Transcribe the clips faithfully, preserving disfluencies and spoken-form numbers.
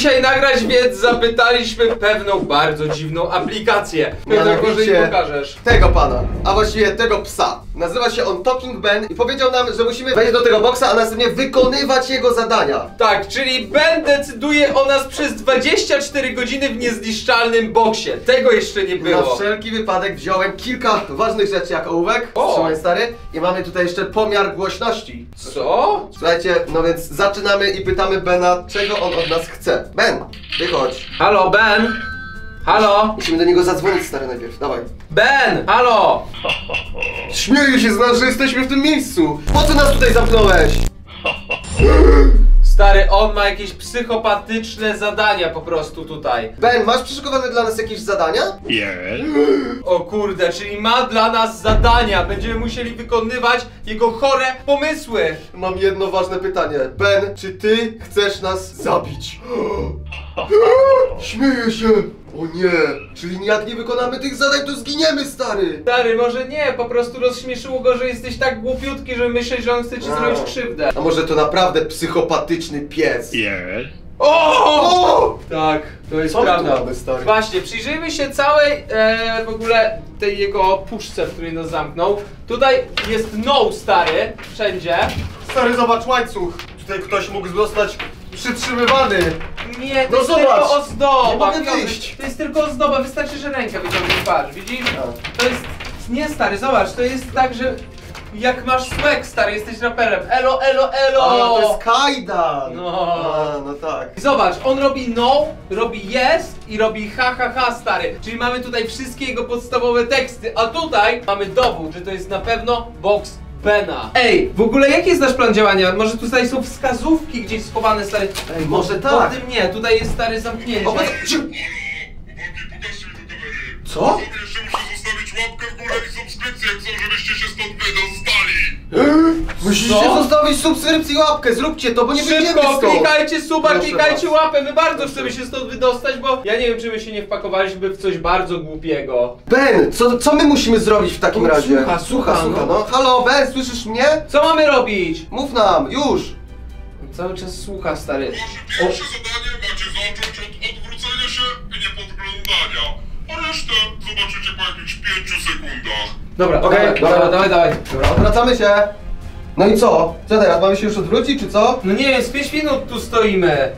dzisiaj nagrać, więc zapytaliśmy pewną bardzo dziwną aplikację. Piotrek, może im pokażesz. Tego pana, a właściwie tego psa. Nazywa się on Talking Ben i powiedział nam, że musimy wejść do tego boksa, a następnie wykonywać jego zadania. Tak, czyli Ben decyduje o nas przez dwadzieścia cztery godziny w niezniszczalnym boksie. Tego jeszcze nie było. Na wszelki wypadek wziąłem kilka ważnych rzeczy jak ołówek, O! trzymaj stary, i mamy tutaj jeszcze pomiar głośności. Co? Słuchajcie, no więc zaczynamy i pytamy Bena, czego on od nas chce. Ben, wychodź. Halo, Ben? Halo? Musimy do niego zadzwonić, stary, najpierw, dawaj. Ben! Halo! Śmieję się z nas, że jesteśmy w tym miejscu. Po co nas tutaj zamknąłeś? Stary, on ma jakieś psychopatyczne zadania po prostu tutaj. Ben, masz przyszykowane dla nas jakieś zadania? Yes. O kurde, czyli ma dla nas zadania. Będziemy musieli wykonywać jego chore pomysły. Mam jedno ważne pytanie. Ben, czy ty chcesz nas zabić? Śmieję się. O nie, czyli jak nie wykonamy tych zadań, to zginiemy, stary. Stary, może nie, po prostu rozśmieszyło go, że jesteś tak głupiutki, że myślisz, że on chce ci A. zrobić krzywdę. A może to naprawdę psychopatyczny pies? Yes. O! O! Tak, to jest Co my tu prawda. mamy, stary? Właśnie, przyjrzyjmy się całej e, w ogóle tej jego puszce, w której nas zamknął. Tutaj jest no, stary, wszędzie. Stary, zobacz łańcuch. Tutaj ktoś mógł zostać przytrzymywany. Nie, to No jest zobacz. tylko ozdoba. Nie mogę Piotrek, wyjść. To jest tylko ozdoba, wystarczy, że rękę wyciągniesz, patrz, widzisz? To jest... Nie, stary, zobacz, to jest tak, że... Jak masz swag, stary, jesteś raperem. Elo, elo, elo! A, to jest kajdan. No. A, no tak. Zobacz, on robi no, robi yes i robi ha, ha, ha, stary. Czyli mamy tutaj wszystkie jego podstawowe teksty, a tutaj mamy dowód, że to jest na pewno box Bena. Ej, w ogóle jaki jest nasz plan działania? Może tutaj są wskazówki gdzieś schowane, stary? Ej, może Po tak. tym nie, tutaj jest, stary, zamknięcie. O, co? Sobie jeszcze muszę zostawić łapkę w górę i subskrypcję, jak chcą, żebyście się stąd wydostali. Musicie Co? zostawić subskrypcję i łapkę, zróbcie to, bo nie wyjdziemy Szybko, stąd. klikajcie suba, Proszę klikajcie was. łapę, my bardzo chcemy się stąd wydostać, bo ja nie wiem, czy my się nie wpakowaliśmy w coś bardzo głupiego. Ben, co, co my musimy zrobić w takim O, razie? słucha, słucha, słucha, no. no. Halo, Ben, słyszysz mnie? Co mamy robić? Mów nam, już. Cały czas słucha, stary. Wasze pierwsze zadanie macie zacząć od odwrócenia się i niepodglądania. A resztę zobaczycie po jakichś pięciu sekundach. Dobra, Okej, dawaj, dobra. dawaj, dawaj, dawaj. Dobra, odwracamy się. No i co? Co teraz, mamy się już odwrócić, czy co? No nie wiem, z pięć minut tu stoimy.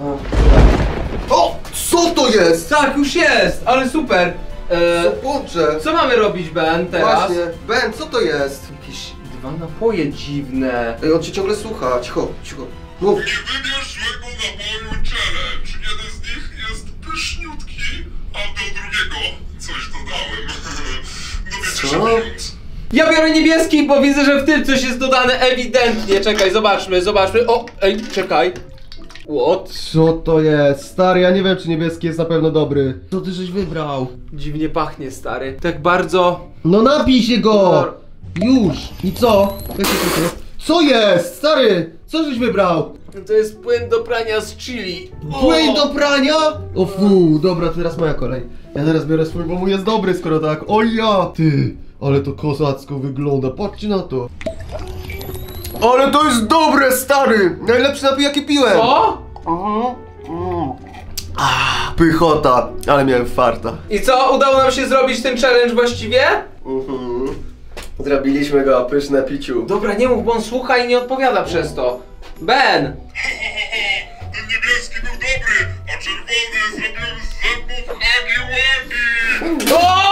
O, co to jest? Tak, już jest, ale super. E, Co kurczę? co mamy robić, Ben, teraz? Właśnie, Ben, co to jest? Jakieś dwa napoje dziwne. Ej, on cię ciągle słucha, cicho, cicho. Mów. Nie wybierz złego napoju challenge. Jeden z nich jest pyszniutki, a do drugiego coś dodałem. Dowiecie się Co? pijąc. Ja biorę niebieski, bo widzę, że w tym coś jest dodane ewidentnie. Czekaj, zobaczmy, zobaczmy. O, ej, czekaj. What? Co to jest? Stary, ja nie wiem, czy niebieski jest na pewno dobry. Co ty żeś wybrał? Dziwnie pachnie, stary. Tak bardzo... No napij się go! Już! I co? Jak się to jest? Co jest? Stary! Co żeś wybrał? To jest płyn do prania z chili. Płyn do prania? O fu, dobra, teraz moja kolej. Ja teraz biorę swój, bo mój jest dobry, skoro tak. O ja! Ty, ale to kozacko wygląda, patrzcie na to. Ale to jest dobre, stary! Najlepszy napój, jaki piłem! Co? Mhm. Mm. Ah, pychota, ale miałem farta. I co? Udało nam się zrobić ten challenge właściwie? Mhm. Zrobiliśmy go, pyszne piciu. Dobra, nie mów, bo on słucha i nie odpowiada przez to. Ben! Ten niebieski był dobry, a czerwony zrobiłem z zębów Hagi Wagi.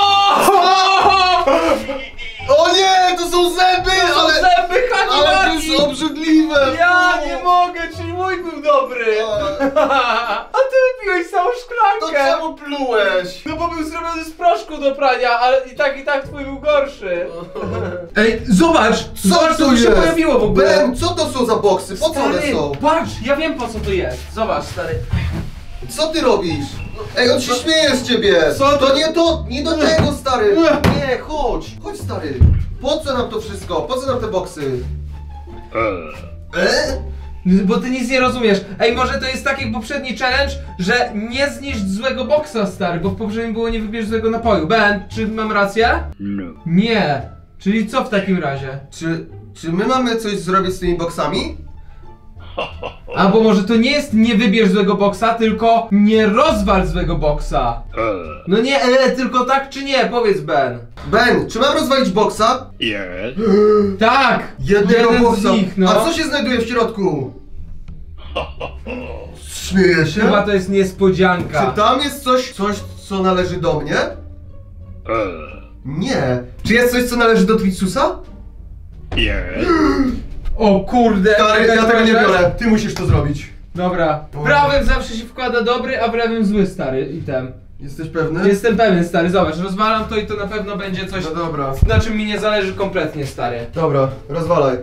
O nie, to są zęby, To są ale... zęby Ale to Hagi-Wagi! jest obrzydliwe! Ja nie mogę, czyli mój był dobry! A ty wypiłeś całą To szklankę! czemu plułeś? No bo był zrobiony z proszku do prania, ale i tak i tak twój był gorszy. Ej, zobacz! Co Zobacz, co to tu się jest? pojawiło w ogóle. Ben, co to są za boksy? Po co one Stary, są? patrz, ja wiem po co to jest. Zobacz, stary. Co ty robisz? Ej, on się śmieje z ciebie! Co To to- nie to, nie do tego, stary! Nie. Nie, chodź! Chodź, stary! Po co nam to wszystko? Po co nam te boksy? E? Bo ty nic nie rozumiesz. Ej, może to jest taki jak poprzedni challenge, że nie zniszcz złego boksa, stary, bo w poprzednim było nie wybierz złego napoju. Ben, czy mam rację? No. Nie. Czyli co w takim razie? Czy, czy my mamy coś zrobić z tymi boksami? Albo może to nie jest nie wybierz złego boksa, tylko nie rozwal złego boksa. No nie, e, tylko tak czy nie? Powiedz, Ben. Ben, czy mam rozwalić boksa? Yes. Tak! Jednego jeden boksa. z nich, no. A co się znajduje w środku? Śmieję się? Chyba to jest niespodzianka. Czy tam jest coś, coś co należy do mnie? Nie. Czy jest coś co należy do Twitsusa? Yes. O kurde! Stary, jakaś ja tego nie rzecz. biorę. Ty musisz to zrobić. Dobra. Prawym zawsze się wkłada dobry, a prawym zły, stary, item. Jesteś pewny? Jestem pewien, stary, zobacz, rozwalam to i to na pewno będzie coś, No dobra. na czym mi nie zależy kompletnie, stary. Dobra, rozwalaj.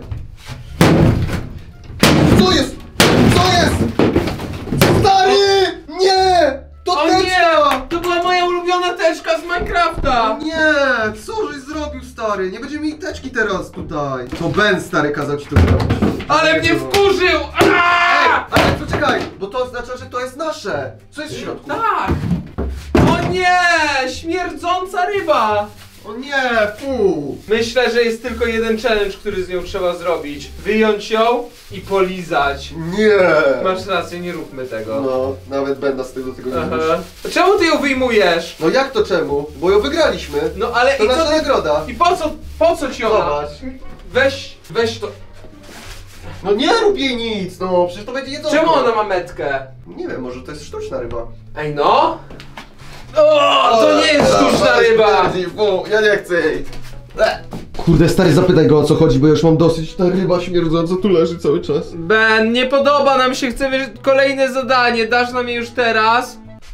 Co jest? Co jest? Stary! Nie! To O teczka! nie! To była moja ulubiona teczka z Minecrafta! Nie! Co żeś zrobił, stary? Nie będzie mi teczki teraz tutaj. To Ben, stary, kazał ci to zrobić. Ale mnie Nie, wkurzył! Ej, Aaaa! ale poczekaj, bo to oznacza, że to jest nasze. Co jest w środku? Tak! O nie! Śmierdząca ryba! O nie, fu! Myślę, że jest tylko jeden challenge, który z nią trzeba zrobić. Wyjąć ją i polizać. Nie! Masz rację, nie róbmy tego. No, nawet Ben nas tego, tego nie Aha. zrobisz. Czemu ty ją wyjmujesz? No jak to czemu? Bo ją wygraliśmy. No ale To i co nasza ty... nagroda. I po co, po co ci ona? Zobacz. Weź, weź to. No nie rób jej nic, no przecież to będzie jedzonko. Czemu ona ma metkę? Nie wiem, może to jest sztuczna ryba. Ej no! O, to nie jest sztuczna ryba! Bo ja nie chcę jej. Kurde, stary, zapytaj go o co chodzi, bo ja już mam dosyć. Ta ryba śmierdząca tu leży cały czas. Ben, nie podoba nam się, chcemy kolejne zadanie, dasz nam je już teraz?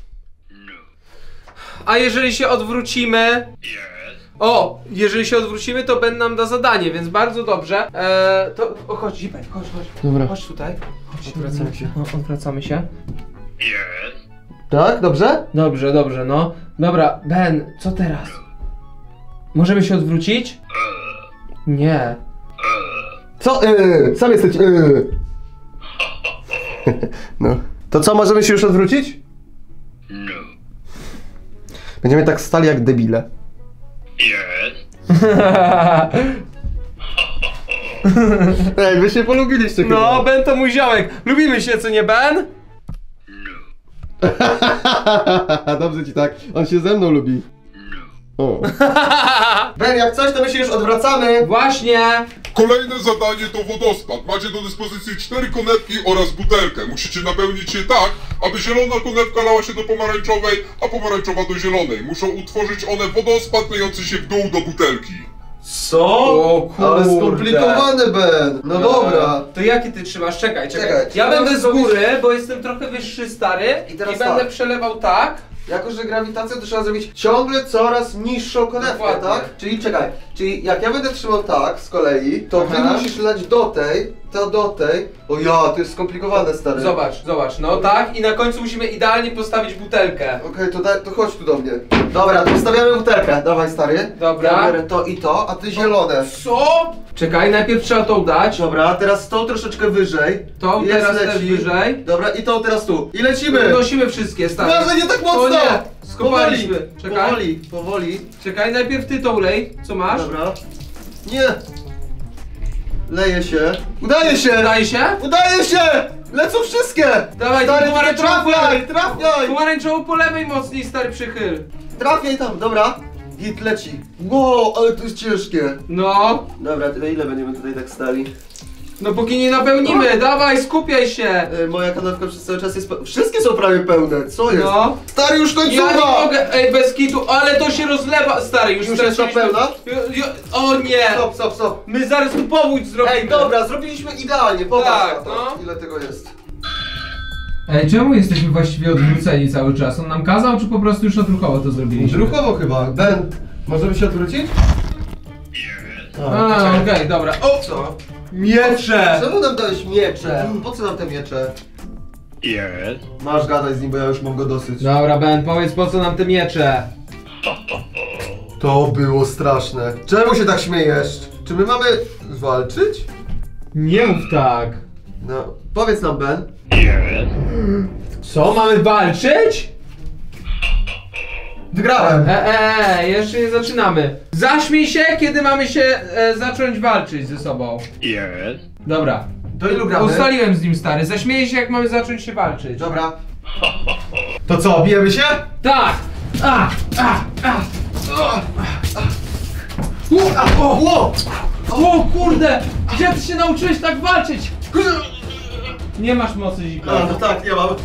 A jeżeli się odwrócimy? Yes. O, jeżeli się odwrócimy, to Ben nam da zadanie, więc bardzo dobrze. Eee, to o, chodź, Zipek, chodź, chodź. Dobra. Chodź tutaj. Chodź, Odwracamy się. O, odwracamy się. Yes. Tak, dobrze? Dobrze, dobrze, no. Dobra, Ben, co teraz? Możemy się odwrócić? Nie. Co? Yy, sam jesteś. Yy. No. To co, możemy się już odwrócić? No. Będziemy tak stali jak debile. Yes. Ej, wy się polubiliście chyba. No, Ben to mój ziomek. Lubimy się, co nie, Ben? Dobrze ci tak. On się ze mną lubi. O. Ben, jak coś, to my się już odwracamy. Właśnie. Kolejne zadanie to wodospad. Macie do dyspozycji cztery konewki oraz butelkę. Musicie napełnić je tak, aby zielona konewka lała się do pomarańczowej, a pomarańczowa do zielonej. Muszą utworzyć one wodospad lejący się w dół do butelki. Co? O kurde. Ale skomplikowane, Ben. No dobra. To jakie ty trzymasz? Czekaj, czekaj. Czekaj, ja trzeba będę z zrobić- góry, bo jestem trochę wyższy, stary. I I, teraz będę tak. przelewał tak. Jako, że grawitacja, to trzeba zrobić ciągle coraz niższą konewkę, Dokładnie. tak? Czyli czekaj, czyli jak ja będę trzymał tak z kolei, to ty Aha. musisz lać do tej, ta do tej. O ja, to jest skomplikowane, stary. Zobacz, zobacz, no tak. I na końcu musimy idealnie postawić butelkę. Okej, to, daj, to chodź tu do mnie. Dobra, to wstawiamy butelkę. Dawaj, stary. Dobra. Ja biorę to i to, a ty zielone. Co? Czekaj, najpierw trzeba tą dać. Dobra, teraz tą troszeczkę wyżej. Tą Jest, teraz leci. też wyżej. Dobra, i tą teraz tu. I lecimy! Nosimy wszystkie, stary. Może nie tak mocno! O nie, skopaliśmy. Powoli, Czekaj. powoli, powoli. Czekaj, najpierw ty tą lej. Co masz? Dobra. Nie! Leje się. Udaje się! Udaje się? Udaje się! Lecą wszystkie! Dawaj, stary, tu tylko pomarańczową trafiaj, trafiaj! Pomarańczową po lewej mocniej, stary, przychyl. Trafiaj tam, dobra. Git leci. Wow, ale to jest ciężkie. No. Dobra, tyle ile będziemy tutaj tak stali? No póki nie napełnimy, dawaj, skupiaj się. Yy, moja kanapka przez cały czas jest pe- wszystkie są prawie pełne, co jest? No. Stary, już końcowa! Ja nie mogę, ej, bez kitu, ale to się rozlewa, stary, już Już jest straciliśmy- pełna? Jo- jo- O nie! Stop, stop, stop. My zaraz tu powódź zrobimy. Ej, dobra, zrobiliśmy idealnie, popatrz Tak, na to. no. Ile tego jest? Ej, czemu jesteśmy właściwie odwróceni cały czas? On nam kazał, czy po prostu już odruchowo to zrobiliśmy? Druchowo chyba. Ben, możemy się odwrócić? A, okej, dobra. O! Co? Miecze! Czemu nam dałeś miecze? Po co nam te miecze? Yes. Masz gadać z nim, bo ja już mam go dosyć. Dobra, Ben, powiedz po co nam te miecze? To było straszne. Czemu się tak śmiejesz? Czy my mamy walczyć? Nie mów tak. No, powiedz nam, Ben. Yes. Co, mamy walczyć? Wygrałem. E, e, e, jeszcze nie zaczynamy. Zaśmiej się, kiedy mamy się e, zacząć walczyć ze sobą. Yes. Dobra, To ilu gramy? Ustaliłem z nim, stary. Zaśmieję się, jak mamy zacząć się walczyć. Dobra. To co, bijemy się? Tak! A, a, a. O, o, O kurde! Gdzie ty się nauczyłeś tak walczyć? Nie masz mocy, Zipek. A, no tak, nie mam.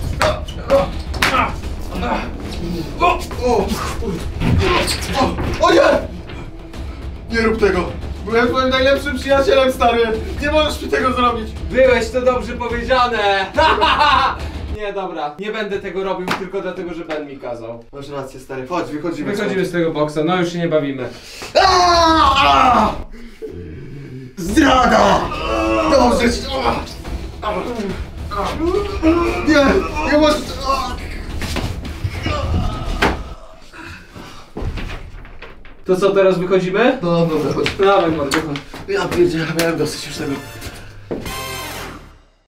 O, o, o nie! Nie rób tego. Byłem twoim najlepszym przyjacielem, stary. Nie możesz mi tego zrobić. Byłeś, to dobrze powiedziane! Nie, dobra. Nie będę tego robił tylko dlatego, że Ben mi kazał. Masz rację, stary. Chodź, wychodzimy. Wychodzimy z tego boksa, no już się nie bawimy. Aaaa! Zdrada! Dobrze. Nie, nie możesz. To co, teraz wychodzimy? No dobra, chodź. Dawaj, mordo, chodź. Ja pierdzielę, miałem dosyć już tego.